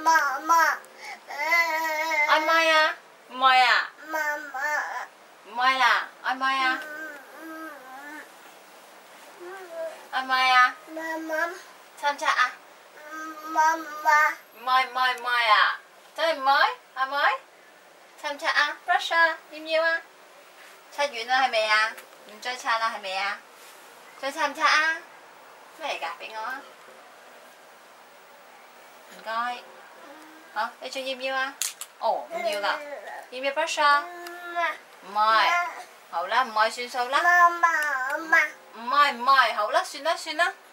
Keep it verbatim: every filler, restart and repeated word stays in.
媽媽。 愛唔愛啊？唔愛啊？ 媽媽。 唔愛啦，愛唔愛啊？愛唔愛啊？ 媽媽。 親唔親啊？ 媽媽。 唔愛唔愛唔愛啊？真係唔愛？愛唔愛？親唔親啊 ？brush 啊？要唔要啊？擦完啦係咪啊？唔再擦啦係咪啊？再擦唔擦啊？咩嚟㗎？俾我啊！唔該。好，你仲要唔要啊？哦，唔要啦。要唔要 brush 啊？唔愛。好啦，唔愛算數啦。 媽媽媽。 唔愛唔愛，好啦，算啦算啦。